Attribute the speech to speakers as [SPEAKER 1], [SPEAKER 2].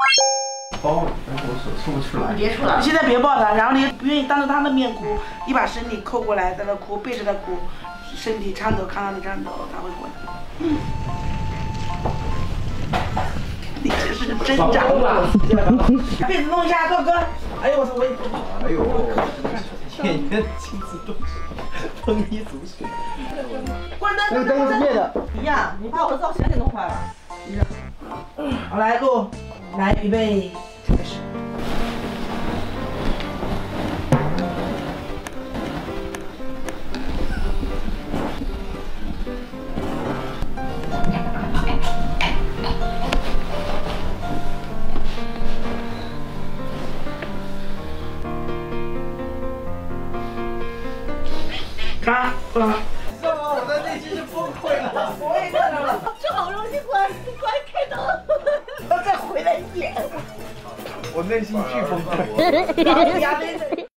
[SPEAKER 1] 抱，但是我手出不出来。
[SPEAKER 2] 你别出来，
[SPEAKER 3] 你现在别抱他，然后你不愿意当着他的面哭，你把身体扣过来，在那哭，背着他哭，身体颤抖，看到你颤抖，他会过来。你这是挣扎吧？被子弄一下，哥哥。哎呦我操，我也不。
[SPEAKER 1] 哎呦，演员亲自动手，丰衣足食。
[SPEAKER 3] 关灯，
[SPEAKER 4] 那个灯是灭的。
[SPEAKER 2] 一样，你把我的造型给弄坏了。
[SPEAKER 3] 好，来录，来预备，开始。看，
[SPEAKER 1] 我的内心是崩溃了。
[SPEAKER 3] 我也看到了。
[SPEAKER 2] 这好容易关开灯，
[SPEAKER 3] 我再回来演。
[SPEAKER 1] 我内心巨崩溃。
[SPEAKER 3] 压力。